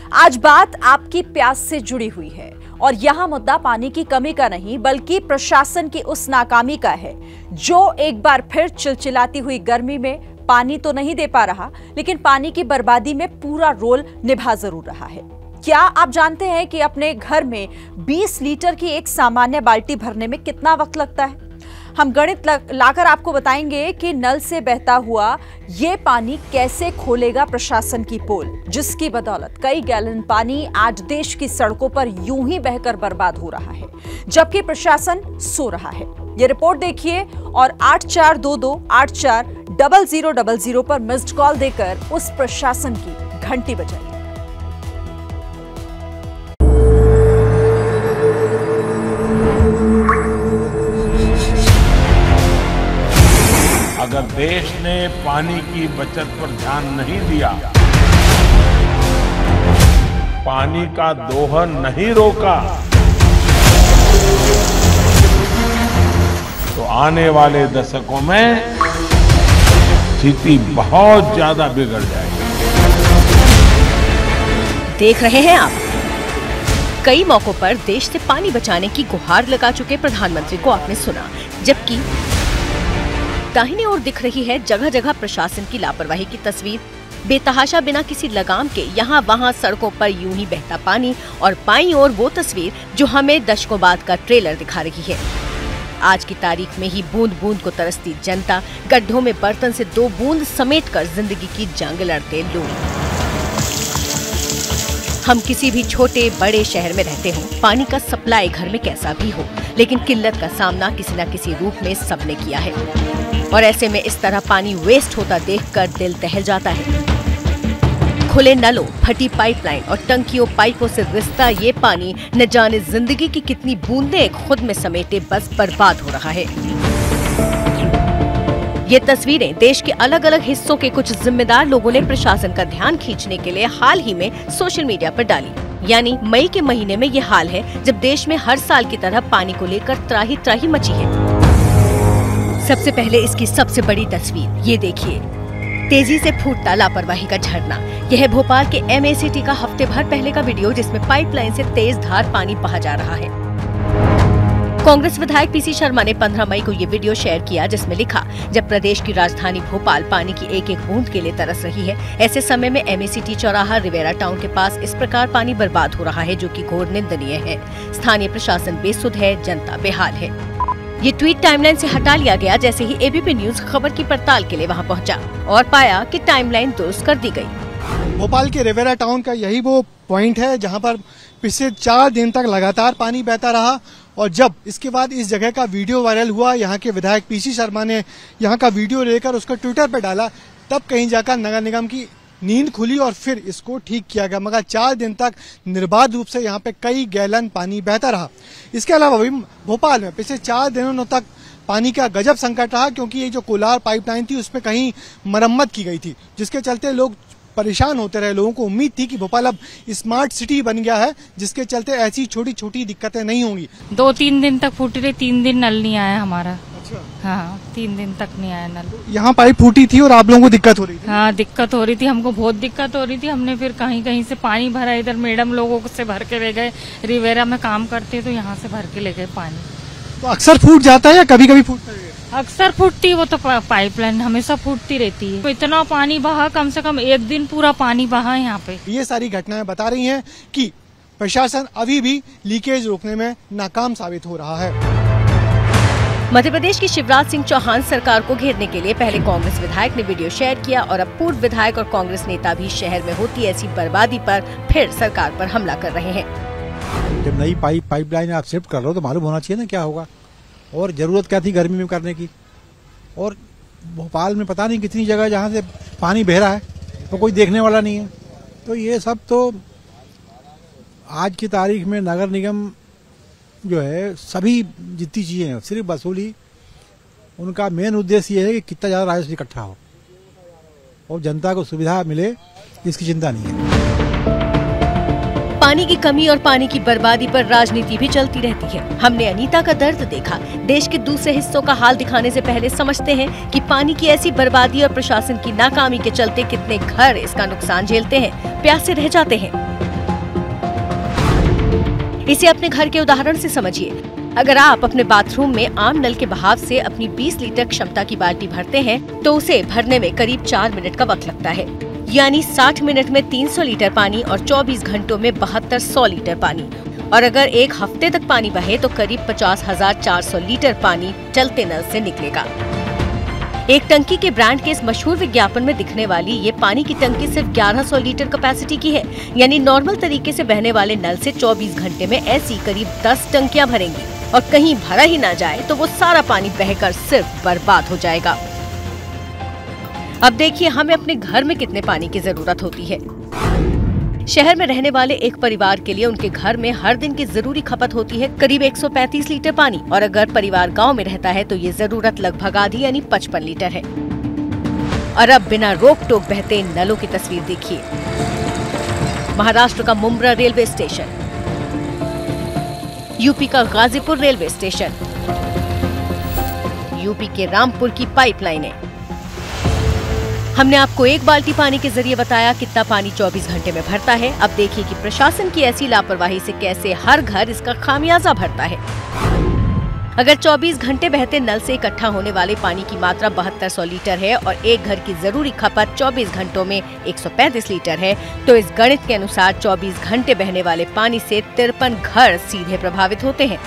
आज बात आपकी प्यास से जुड़ी हुई है और यहाँ मुद्दा पानी की कमी का नहीं बल्कि प्रशासन की उस नाकामी का है जो एक बार फिर चिलचिलाती हुई गर्मी में पानी तो नहीं दे पा रहा लेकिन पानी की बर्बादी में पूरा रोल निभा जरूर रहा है। क्या आप जानते हैं कि अपने घर में 20 लीटर की एक सामान्य बाल्टी भरने में कितना वक्त लगता है? हम गणित लाकर आपको बताएंगे कि नल से बहता हुआ ये पानी कैसे खोलेगा प्रशासन की पोल, जिसकी बदौलत कई गैलन पानी आज देश की सड़कों पर यूं ही बहकर बर्बाद हो रहा है जबकि प्रशासन सो रहा है। ये रिपोर्ट देखिए और 8422840000 पर मिस्ड कॉल देकर उस प्रशासन की घंटी बजाइए। अगर देश ने पानी की बचत पर ध्यान नहीं दिया, पानी का दोहन नहीं रोका, तो आने वाले दशकों में स्थिति बहुत ज्यादा बिगड़ जाएगी। देख रहे हैं आप, कई मौकों पर देश से पानी बचाने की गुहार लगा चुके प्रधानमंत्री को आपने सुना, जबकि दाहिने ओर दिख रही है जगह जगह प्रशासन की लापरवाही की तस्वीर। बेतहाशा बिना किसी लगाम के यहाँ वहाँ सड़कों पर यूं ही बहता पानी और बाईं ओर वो तस्वीर जो हमें दशकों बाद का ट्रेलर दिखा रही है। आज की तारीख में ही बूंद बूंद को तरसती जनता, गड्ढों में बर्तन से 2 बूंद समेटकर जिंदगी की जंग लड़ते लोग। हम किसी भी छोटे बड़े शहर में रहते हो, पानी का सप्लाई घर में कैसा भी हो, लेकिन किल्लत का सामना किसी न किसी रूप में सबने किया है और ऐसे में इस तरह पानी वेस्ट होता देखकर दिल दहल जाता है। खुले नलों, फटी पाइपलाइन और टंकियों पाइपों से रिसता ये पानी न जाने जिंदगी की कितनी बूंदें खुद में समेटे बस बर्बाद हो रहा है। ये तस्वीरें देश के अलग अलग हिस्सों के कुछ जिम्मेदार लोगों ने प्रशासन का ध्यान खींचने के लिए हाल ही में सोशल मीडिया पर डाली। यानी मई के महीने में ये हाल है जब देश में हर साल की तरह पानी को लेकर त्राही त्राही मची है। सबसे पहले इसकी सबसे बड़ी तस्वीर ये देखिए, तेजी से फूटता लापरवाही का झरना। यह है भोपाल के MACT का हफ्ते भर पहले का वीडियो जिसमें पाइपलाइन से तेज धार पानी बहा जा रहा है। कांग्रेस विधायक PC शर्मा ने 15 मई को ये वीडियो शेयर किया जिसमें लिखा, जब प्रदेश की राजधानी भोपाल पानी की एक एक बूंद के लिए तरस रही है, ऐसे समय में MACT चौराहा रिवेरा टाउन के पास इस प्रकार पानी बर्बाद हो रहा है जो कि घोर निंदनीय है। स्थानीय प्रशासन बेसुध है, जनता बेहाल है। ये ट्वीट टाइमलाइन से हटा लिया गया जैसे ही ABP न्यूज खबर की पड़ताल के लिए वहां पहुंचा और पाया कि टाइमलाइन दुरुस्त कर दी गई। भोपाल के रिवेरा टाउन का यही वो पॉइंट है जहां पर पिछले 4 दिन तक लगातार पानी बहता रहा और जब इसके बाद इस जगह का वीडियो वायरल हुआ, यहाँ के विधायक PC शर्मा ने यहाँ का वीडियो लेकर उसको ट्विटर पर डाला, तब कहीं जाकर नगर निगम की नींद खुली और फिर इसको ठीक किया गया। मगर 4 दिन तक निर्बाध रूप से यहाँ पे कई गैलन पानी बहता रहा। इसके अलावा भी भोपाल में पिछले 4 दिनों तक पानी का गजब संकट रहा क्योंकि ये जो कोलार पाइपलाइन थी उसमें कहीं मरम्मत की गई थी, जिसके चलते लोग परेशान होते रहे। लोगों को उम्मीद थी कि भोपाल अब स्मार्ट सिटी बन गया है जिसके चलते ऐसी छोटी छोटी दिक्कतें नहीं होंगी। 2-3 दिन तक फूटी रही, 3 दिन नल नहीं आया हमारा। हाँ, 3 दिन तक नहीं आया नल। यहाँ पाइप फूटी थी और आप लोगों को दिक्कत हो रही थी? हाँ, दिक्कत हो रही थी, हमको बहुत दिक्कत हो रही थी। हमने फिर कहीं कहीं से पानी भरा, इधर मैडम लोगों से भर के ले गए, रिवेरा में काम करते तो यहाँ से भर के ले गए पानी। तो अक्सर फूट जाता है या कभी कभी फूटता है? अक्सर फूटती, वो तो पाइपलाइन हमेशा फूटती रहती है। इतना पानी बहा, कम से कम 1 दिन पूरा पानी बहा यहाँ पे। ये सारी घटनाएं बता रही हैं कि प्रशासन अभी भी लीकेज रोकने में नाकाम साबित हो रहा है। मध्य प्रदेश की शिवराज सिंह चौहान सरकार को घेरने के लिए पहले कांग्रेस विधायक ने वीडियो शेयर किया और अब पूर्व विधायक और कांग्रेस नेता भी शहर में होती ऐसी बर्बादी पर फिर सरकार पर हमला कर रहे हैं। जब नई पाइपलाइन आप शिफ्ट कर लो तो मालूम होना चाहिए ना क्या होगा, और जरूरत क्या थी गर्मी में करने की। और भोपाल में पता नहीं कितनी जगह जहाँ से पानी बह रहा है तो कोई देखने वाला नहीं है। तो ये सब तो आज की तारीख में नगर निगम जो है सभी जितनी चीजें हैं सिर्फ वसूली, उनका मेन उद्देश्य ये है कि कितना ज्यादा राजस्व इकट्ठा हो और जनता को सुविधा मिले, इसकी चिंता नहीं है। पानी की कमी और पानी की बर्बादी पर राजनीति भी चलती रहती है। हमने अनीता का दर्द देखा। देश के दूसरे हिस्सों का हाल दिखाने से पहले समझते हैं कि पानी की ऐसी बर्बादी और प्रशासन की नाकामी के चलते कितने घर इसका नुकसान झेलते हैं, प्यासे रह जाते हैं। इसे अपने घर के उदाहरण से समझिए। अगर आप अपने बाथरूम में आम नल के बहाव से अपनी 20 लीटर क्षमता की बाल्टी भरते हैं तो उसे भरने में करीब 4 मिनट का वक्त लगता है, यानी 60 मिनट में 300 लीटर पानी और 24 घंटों में 7200 लीटर पानी। और अगर एक हफ्ते तक पानी बहे तो करीब 50,400 लीटर पानी चलते नल से निकलेगा। एक टंकी के ब्रांड के इस मशहूर विज्ञापन में दिखने वाली ये पानी की टंकी सिर्फ 1100 लीटर कैपेसिटी की है, यानी नॉर्मल तरीके से बहने वाले नल से 24 घंटे में ऐसी करीब 10 टंकियां भरेंगी और कहीं भरा ही ना जाए तो वो सारा पानी बहकर सिर्फ बर्बाद हो जाएगा। अब देखिए हमें अपने घर में कितने पानी की जरूरत होती है। शहर में रहने वाले एक परिवार के लिए उनके घर में हर दिन की जरूरी खपत होती है करीब 135 लीटर पानी, और अगर परिवार गांव में रहता है तो ये जरूरत लगभग आधी यानी 55 लीटर है। और अब बिना रोक टोक बहते नलों की तस्वीर देखिए। महाराष्ट्र का मुंब्रा रेलवे स्टेशन, यूपी का गाजीपुर रेलवे स्टेशन, यूपी के रामपुर की पाइपलाइनें। हमने आपको एक बाल्टी पानी के जरिए बताया कितना पानी 24 घंटे में भरता है। अब देखिए कि प्रशासन की ऐसी लापरवाही से कैसे हर घर इसका खामियाजा भरता है। अगर 24 घंटे बहते नल से इकट्ठा होने वाले पानी की मात्रा 7200 लीटर है और एक घर की जरूरी खपत 24 घंटों में 135 लीटर है, तो इस गणित के अनुसार 24 घंटे बहने वाले पानी से 53 घर सीधे प्रभावित होते हैं।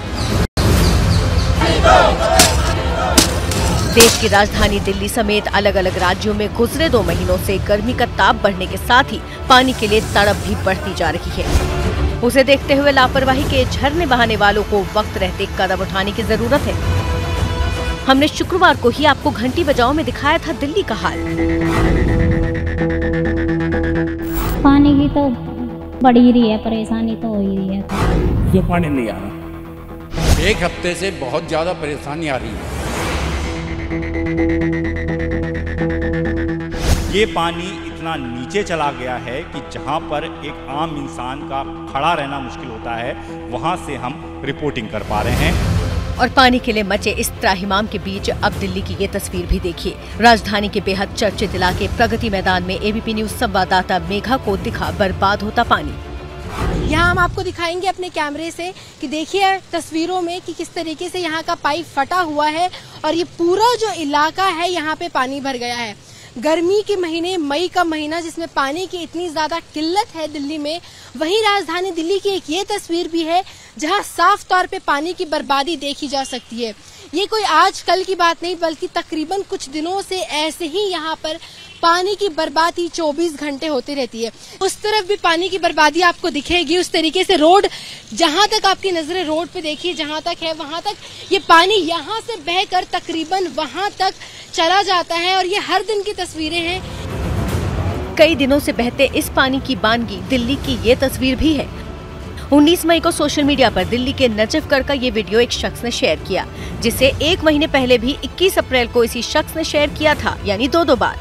देश की राजधानी दिल्ली समेत अलग अलग राज्यों में गुजरे 2 महीनों से गर्मी का ताप बढ़ने के साथ ही पानी के लिए तड़प भी बढ़ती जा रही है। उसे देखते हुए लापरवाही के झरने बहाने वालों को वक्त रहते कदम उठाने की जरूरत है। हमने शुक्रवार को ही आपको घंटी बजाओ में दिखाया था दिल्ली का हाल। पानी की तो बढ़ ही रही है, परेशानी तो हो ही रही है। क्यों पानी नहीं आ रहा? एक हफ्ते से बहुत ज्यादा परेशानी आ रही है। ये पानी इतना नीचे चला गया है कि जहां पर एक आम इंसान का खड़ा रहना मुश्किल होता है, वहां से हम रिपोर्टिंग कर पा रहे हैं। और पानी के लिए मचे इस त्राहिमाम के बीच अब दिल्ली की ये तस्वीर भी देखिए। राजधानी के बेहद चर्चित इलाके प्रगति मैदान में एबीपी न्यूज संवाददाता मेघा को दिखा बर्बाद होता पानी। यहाँ हम आपको दिखाएंगे अपने कैमरे से कि देखिए तस्वीरों में कि किस तरीके से यहाँ का पाइप फटा हुआ है और ये पूरा जो इलाका है यहाँ पे पानी भर गया है। गर्मी के महीने, मई का महीना जिसमें पानी की इतनी ज्यादा किल्लत है दिल्ली में, वहीं राजधानी दिल्ली की एक ये तस्वीर भी है जहाँ साफ तौर पे पानी की बर्बादी देखी जा सकती है। ये कोई आज कल की बात नहीं बल्कि तकरीबन कुछ दिनों से ऐसे ही यहाँ पर पानी की बर्बादी 24 घंटे होती रहती है। उस तरफ भी पानी की बर्बादी आपको दिखेगी। उस तरीके से रोड, जहां तक आपकी नजरें रोड पे देखिए, जहां तक है वहां तक ये पानी यहां से बहकर तकरीबन वहां तक चला जाता है और ये हर दिन की तस्वीरें हैं। कई दिनों से बहते इस पानी की बानगी दिल्ली की ये तस्वीर भी है। 19 मई को सोशल मीडिया पर दिल्ली के नजफगढ़ का ये वीडियो एक शख्स ने शेयर किया, जिसे 1 महीने पहले भी 21 अप्रैल को इसी शख्स ने शेयर किया था, यानी 2 बार।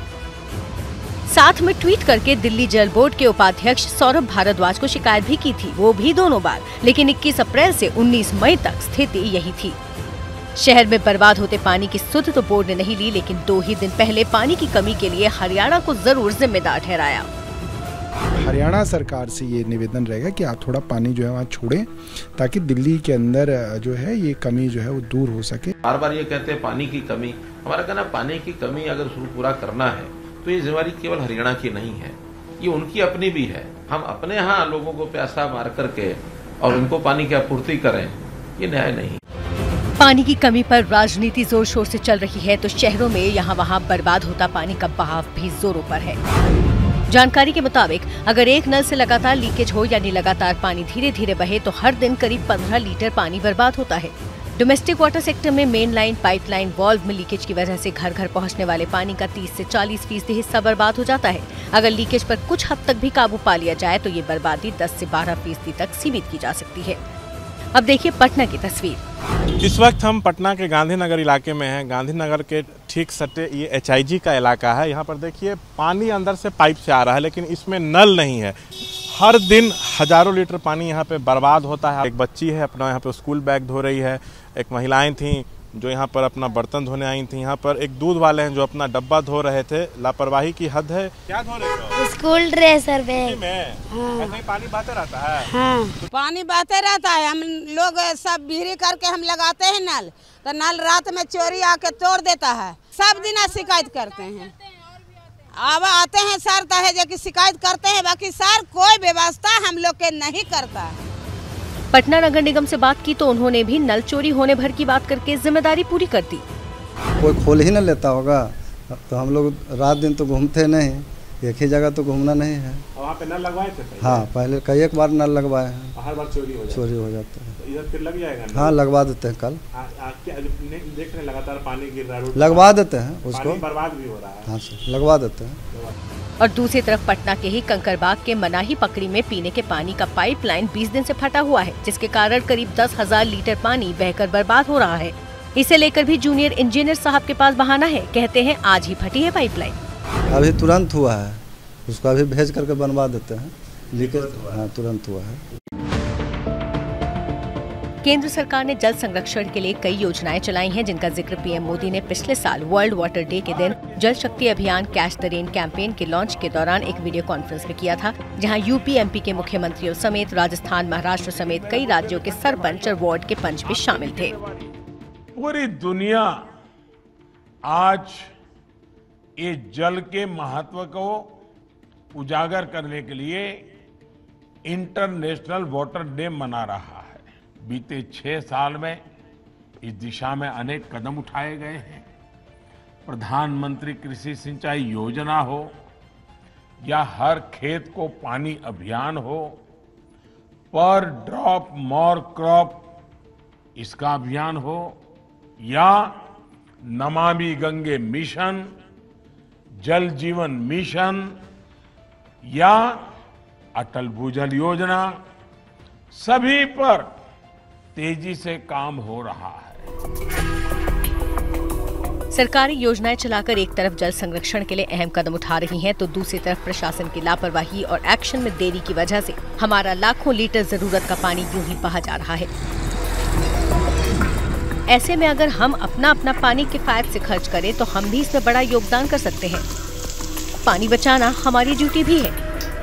साथ में ट्वीट करके दिल्ली जल बोर्ड के उपाध्यक्ष सौरभ भारद्वाज को शिकायत भी की थी, वो भी 2 बार। लेकिन 21 अप्रैल से 19 मई तक स्थिति यही थी। शहर में बर्बाद होते पानी की सुध तो बोर्ड ने नहीं ली, लेकिन 2 ही दिन पहले पानी की कमी के लिए हरियाणा को जरूर जिम्मेदार ठहराया। हरियाणा सरकार से ये निवेदन रहेगा कि आप थोड़ा पानी जो है वहाँ छोड़ें, ताकि दिल्ली के अंदर जो है ये कमी जो है वो दूर हो सके। बार बार ये कहते हैं पानी की कमी, हमारा कहना पानी की कमी अगर पूरा करना है तो ये जिम्मेदारी केवल हरियाणा की नहीं है, ये उनकी अपनी भी है। हम अपने यहाँ लोगों को प्यासा मार करके और उनको पानी की आपूर्ति करें, ये न्याय नहीं। पानी की कमी पर राजनीति जोर शोर से चल रही है तो शहरों में यहाँ वहाँ बर्बाद होता पानी का बहाव भी जोरों पर है। जानकारी के मुताबिक अगर एक नल से लगातार लीकेज हो यानी लगातार पानी धीरे धीरे बहे तो हर दिन करीब 15 लीटर पानी बर्बाद होता है। डोमेस्टिक वाटर सेक्टर में मेन लाइन, पाइपलाइन, वॉल्व में लीकेज की वजह से घर घर पहुंचने वाले पानी का 30 से 40% हिस्सा बर्बाद हो जाता है। अगर लीकेज पर कुछ हद तक भी काबू पा लिया जाए तो ये बर्बादी 10 से 12% तक सीमित की जा सकती है। अब देखिए पटना की तस्वीर। इस वक्त हम पटना के गांधीनगर इलाके में हैं। गांधीनगर के ठीक सटे ये HIG का इलाका है। यहाँ पर देखिए पानी अंदर से पाइप से आ रहा है, लेकिन इसमें नल नहीं है। हर दिन हजारों लीटर पानी यहाँ पे बर्बाद होता है। एक बच्ची है अपना यहाँ पे स्कूल बैग धो रही है, एक महिलाएं थी जो यहाँ पर अपना बर्तन धोने आई थी। यहाँ पर एक दूध वाले हैं जो अपना डब्बा धो रहे थे। लापरवाही की हद है। क्या धो रहे हो? स्कूल ड्रेसर बैग में ऐसे ही पानी बहते रहता है। हाँ। पानी बहते रहता है। हम लोग सब बिहरी करके हम लगाते हैं नल, तो नल रात में चोरी आके तोड़ देता है। सब दिन शिकायत करते हैं। अब आते हैं सर तहे कि शिकायत करते हैं, बाकी सर कोई व्यवस्था हम लोग के नहीं करता। पटना नगर निगम से बात की तो उन्होंने भी नल चोरी होने भर की बात करके जिम्मेदारी पूरी कर दी। कोई खोल ही न लेता होगा तो हम लोग रात दिन तो घूमते नहीं, एक ही जगह तो घूमना नहीं है। वहाँ पे नल लगवाए थे पहले? हाँ, पहले कई एक बार नल लगवाए हैं। हर बार चोरी हो जाता है। तो इधर फिर लग जाएगा नल? हाँ, लगवा देते हैं। कल देख रहे लगातार पानी गिर रहा है, लगवा देते हैं उसको। बर्बाद भी हो रहा है। हाँ सर, लगवा देते हैं। और दूसरी तरफ पटना के ही कंकड़बाग के मनाही पकड़ी में पीने के पानी का पाइपलाइन 20 दिन से फटा हुआ है, जिसके कारण करीब 10,000 लीटर पानी बहकर बर्बाद हो रहा है। इसे लेकर भी जूनियर इंजीनियर साहब के पास बहाना है। कहते हैं आज ही फटी है पाइपलाइन। अभी तुरंत हुआ है, उसको अभी भेज करके बनवा देते हैं। लीकेज तुरंत हुआ है। केंद्र सरकार ने जल संरक्षण के लिए कई योजनाएं चलाई हैं, जिनका जिक्र पीएम मोदी ने पिछले साल वर्ल्ड वाटर डे के दिन Jal Shakti Abhiyan catch the rain campaign के लॉन्च के दौरान एक वीडियो कॉन्फ्रेंस में किया था, जहां यूपी एमपी के मुख्यमंत्रियों समेत राजस्थान महाराष्ट्र समेत कई राज्यों के सरपंच और वार्ड के पंच भी शामिल थे। पूरी दुनिया आज ये जल के महत्व को उजागर करने के लिए इंटरनेशनल वाटर डे मना रहा है। बीते 6 साल में इस दिशा में अनेक कदम उठाए गए हैं। प्रधानमंत्री कृषि सिंचाई योजना हो या हर खेत को पानी अभियान हो, पर ड्रॉप मोर क्रॉप इसका अभियान हो, या नमामि गंगे मिशन, जल जीवन मिशन या अटल भूजल योजना, सभी पर तेजी से काम हो रहा है। सरकारी योजनाएं चलाकर एक तरफ जल संरक्षण के लिए अहम कदम उठा रही हैं, तो दूसरी तरफ प्रशासन की लापरवाही और एक्शन में देरी की वजह से हमारा लाखों लीटर जरूरत का पानी यूं ही बहा जा रहा है। ऐसे में अगर हम अपना पानी किफायत से खर्च करें तो हम भी इसमें बड़ा योगदान कर सकते हैं। पानी बचाना हमारी ड्यूटी भी है।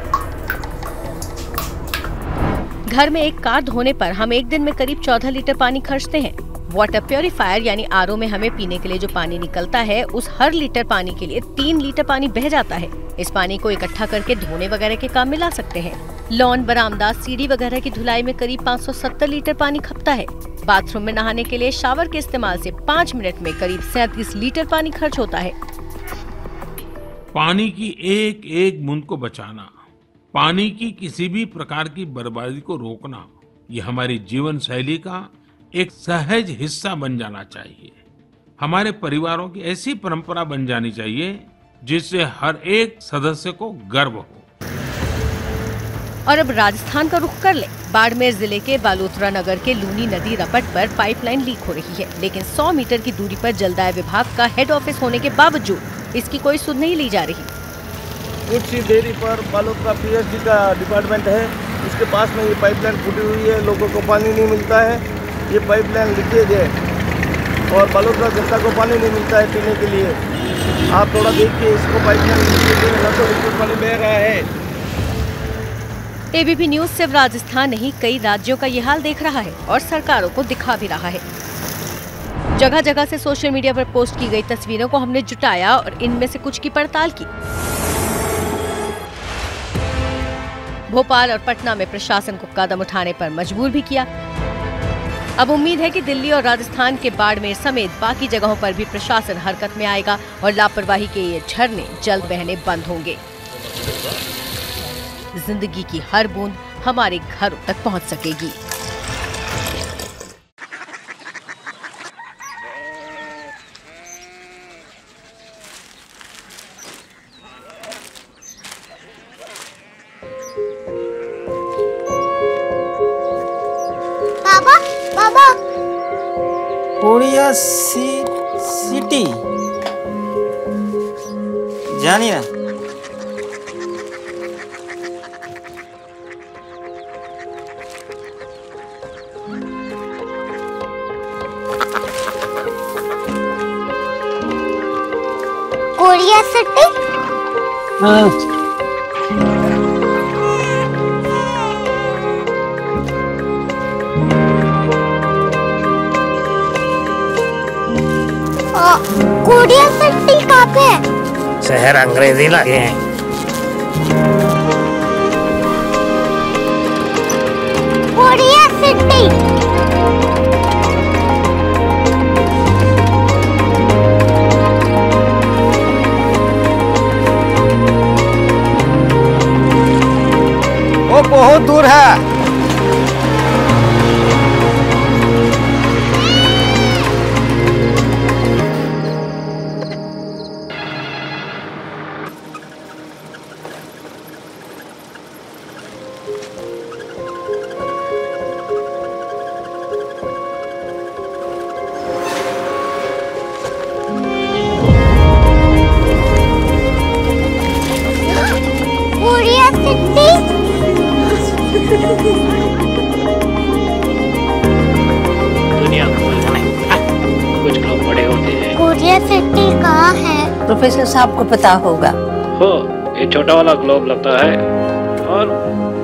घर में एक कार धोने पर हम एक दिन में करीब 14 लीटर पानी खर्चते हैं। वाटर प्योरीफायर यानी आरओ में हमें पीने के लिए जो पानी निकलता है, उस हर लीटर पानी के लिए 3 लीटर पानी बह जाता है। इस पानी को इकट्ठा करके धोने वगैरह के काम में ला सकते हैं। लॉन, बरामदा, सीढ़ी वगैरह की धुलाई में करीब 570 लीटर पानी खपता है। बाथरूम में नहाने के लिए शावर के इस्तेमाल से 5 मिनट में करीब 37 लीटर पानी खर्च होता है। पानी की एक एक बूंद को बचाना, पानी की किसी भी प्रकार की बर्बादी को रोकना, ये हमारी जीवन शैली का एक सहज हिस्सा बन जाना चाहिए। हमारे परिवारों की ऐसी परंपरा बन जानी चाहिए जिससे हर एक सदस्य को गर्व हो। और अब राजस्थान का रुख कर ले। बाड़मेर जिले के बालोतरा नगर के लूनी नदी रपट पर पाइपलाइन लीक हो रही है, लेकिन 100 मीटर की दूरी पर जलदाय विभाग का हेड ऑफिस होने के बावजूद इसकी कोई सुध नहीं ली जा रही। कुछ सी देरी पर बालोतरा पीएचडी का डिपार्टमेंट है, उसके पास में ये पाइपलाइन फूटी हुई है, लोगों को पानी नहीं मिलता है। ये पाइपलाइन लीकेज है और बालोतरा जनता को पानी नहीं मिलता है पीने के लिए। आप थोड़ा देखिए इसको, पाइपलाइन लीकेज पानी बह रहा है। एबीपी न्यूज सिर्फ राजस्थान नहीं, कई राज्यों का ये हाल देख रहा है और सरकारों को दिखा भी रहा है। जगह जगह से सोशल मीडिया पर पोस्ट की गई तस्वीरों को हमने जुटाया और इनमें से कुछ की पड़ताल की। भोपाल और पटना में प्रशासन को कदम उठाने पर मजबूर भी किया। अब उम्मीद है कि दिल्ली और राजस्थान के बाड़मेर समेत बाकी जगहों पर भी प्रशासन हरकत में आएगा और लापरवाही के ये झरने जल्द बहने बंद होंगे। जिंदगी की हर बूंद हमारे घरों तक पहुंच सकेगी। पापा पापा पूर्णिया सिटी जानिए ना। Korea city. कोरिया सिटी कहाँ पे है? शहर अंग्रेजी लगे हैं। Korea city. वो बहुत दूर है। Korea city. दुनिया कुछ लोग बड़े होते हैं। कोरिया सिटी कहाँ है? प्रोफेसर साहब को पता होगा। हो, ये छोटा वाला ग्लोब लगता है और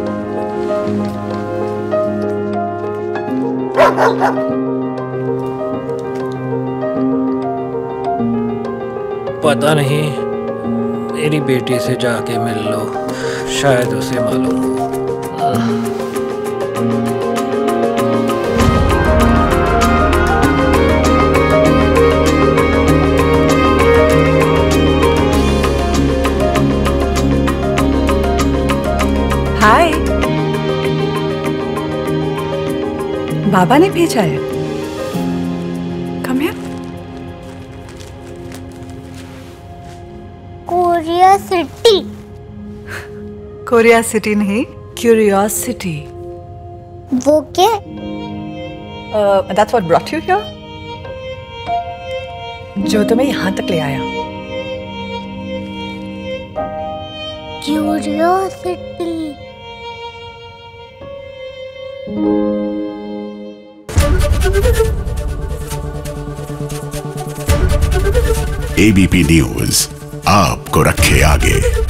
पता नहीं, मेरी बेटी से जाके मिल लो, शायद उसे मालूम हो। हाय, बाबा ने भेजा है। Come here. Korea city. Korea city नहीं, क्यूरियोसिटी। वो क्या? That's what brought you here? जो तुम्हें यहाँ तक ले आया। क्यूरियोसिटी। ABP न्यूज आपको रखे आगे।